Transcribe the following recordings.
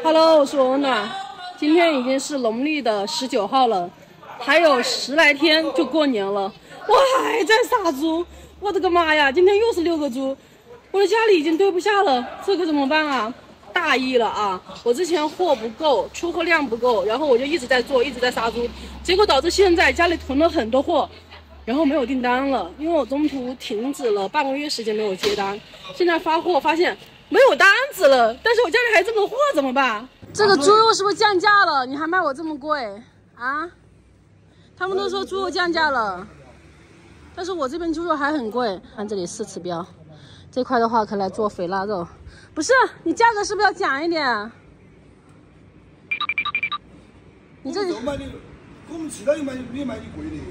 Hello， 我是温暖。今天已经是农历的19号了，还有10来天就过年了。我还在杀猪，我的个妈呀！今天又是6个猪，我的家里已经堆不下了，这可怎么办啊？大意了啊！我之前货不够，出货量不够，然后我就一直在做，一直在杀猪，结果导致现在家里囤了很多货，然后没有订单了，因为我中途停止了半个月时间没有接单，现在发货发现没有单子了，但是我家里还这么多货怎么办？这个猪肉是不是降价了？你还卖我这么贵啊？他们都说猪肉降价了，但是我这边猪肉还很贵。看这里试吃标，这块的话可以来做肥腊肉。不是，你价格是不是要讲一点？你这里我们其他也卖你贵的。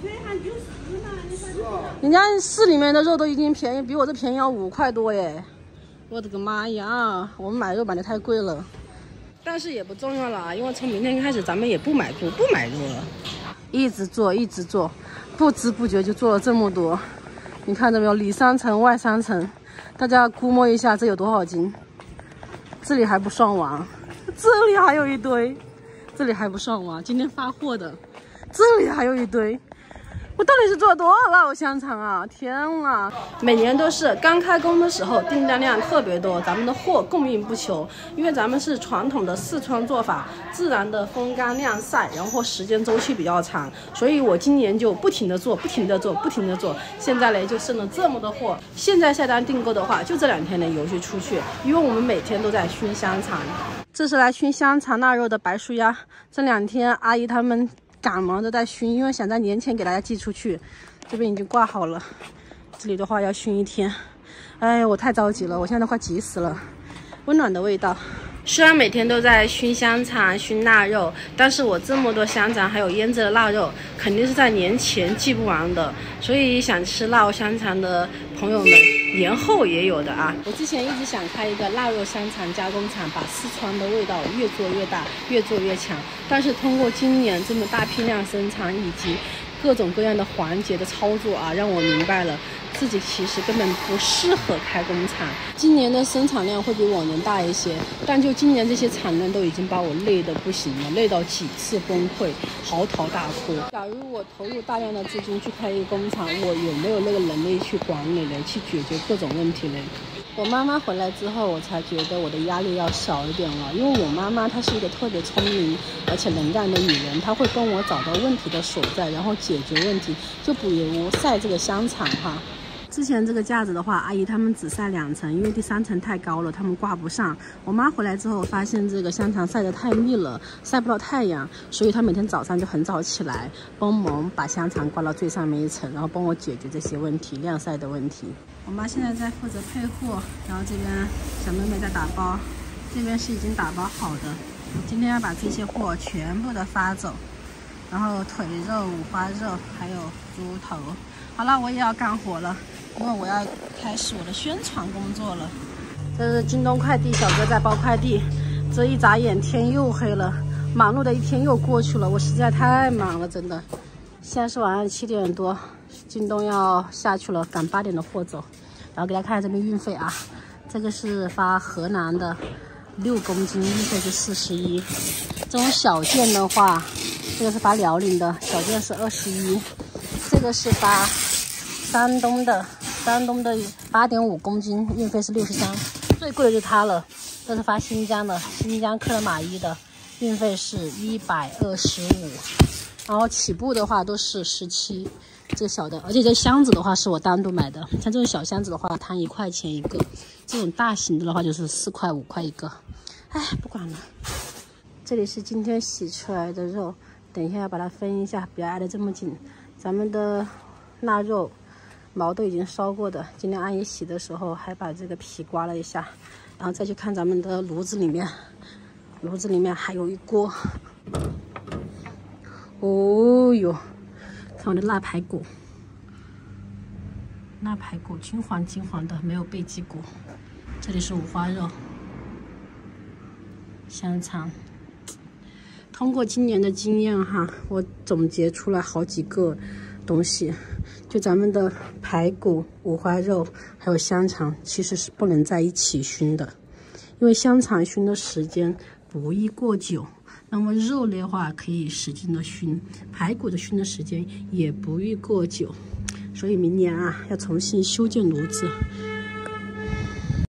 人家市里面的肉都已经便宜，比我这便宜要5块多耶！我的个妈呀，我们买肉买的太贵了。但是也不重要了啊，因为从明天开始咱们也不买猪不买肉了，一直做一直做，不知不觉就做了这么多。你看到没有，里3层外3层，大家估摸一下这有多少斤？这里还不算完，这里还有一堆，这里还不算完，今天发货的，这里还有一堆。我到底是做了多少腊肉香肠啊！天啊，每年都是刚开工的时候订单量特别多，咱们的货供应不求，因为咱们是传统的四川做法，自然的风干晾晒，然后时间周期比较长，所以我今年就不停的做，不停的做，不停的做。现在呢就剩了这么多货，现在下单订购的话，就这2天的邮去出去，因为我们每天都在熏香肠。这是来熏香肠腊肉的白薯鸭，这2天阿姨他们赶忙的在熏，因为想在年前给大家寄出去。这边已经挂好了，这里的话要熏1天。哎，我太着急了，我现在都快急死了。温暖的味道。虽然每天都在熏香肠、熏腊肉，但是我这么多香肠还有腌制的腊肉，肯定是在年前寄不完的。所以想吃腊肉香肠的朋友们，年后也有的啊。我之前一直想开一个腊肉香肠加工厂，把四川的味道越做越大，越做越强。但是通过今年这么大批量生产以及各种各样的环节的操作啊，让我明白了自己其实根本不适合开工厂。今年的生产量会比往年大一些，但就今年这些产量都已经把我累得不行了，累到几次崩溃，嚎啕大哭。假如我投入大量的资金去开一个工厂，我有没有那个能力去管理呢？去解决各种问题呢？我妈妈回来之后，我才觉得我的压力要小一点了，因为我妈妈她是一个特别聪明而且能干的女人，她会跟我找到问题的所在，然后解决问题。就比如晒这个香肠哈，之前这个架子的话，阿姨他们只晒2层，因为第3层太高了，他们挂不上。我妈回来之后发现这个香肠晒得太密了，晒不到太阳，所以她每天早上就很早起来，帮忙把香肠挂到最上面1层，然后帮我解决这些问题，晾晒的问题。我妈现在在负责配货，然后这边小妹妹在打包，这边是已经打包好的。今天要把这些货全部的发走，然后腿肉、五花肉还有猪头。好了，我也要干活了，因为我要开始我的宣传工作了。这是京东快递小哥在包快递，这一眨眼天又黑了，忙碌的一天又过去了，我实在太忙了，真的。现在是晚上7点多，京东要下去了，赶8点的货走。然后给大家看这边运费啊，这个是发河南的6公斤，运费是41。这种小件的话，这个是发辽宁的，小件是21。这个是发山东的8.5公斤，运费是63。最贵的就是它了，这是发新疆的，新疆克勒玛依的，运费是125。然后起步的话都是17，这个小的，而且这箱子的话是我单独买的，像这种小箱子的话摊1块钱一个，这种大型的话就是4块5块一个。哎，不管了。这里是今天洗出来的肉，等一下要把它分一下，不要挨得这么紧。咱们的腊肉毛都已经烧过的，今天阿姨洗的时候还把这个皮刮了一下，然后再去看咱们的炉子里面还有一锅。哦哟，看我的腊排骨，金黄金黄的，没有背脊骨。这里是五花肉、香肠。通过今年的经验哈，我总结出来好几个东西，就咱们的排骨、五花肉还有香肠，其实是不能在一起熏的， 因为香肠熏的时间不宜过久。那么肉类的话可以使劲的熏，排骨的熏的时间也不宜过久。所以明年啊要重新修建炉子，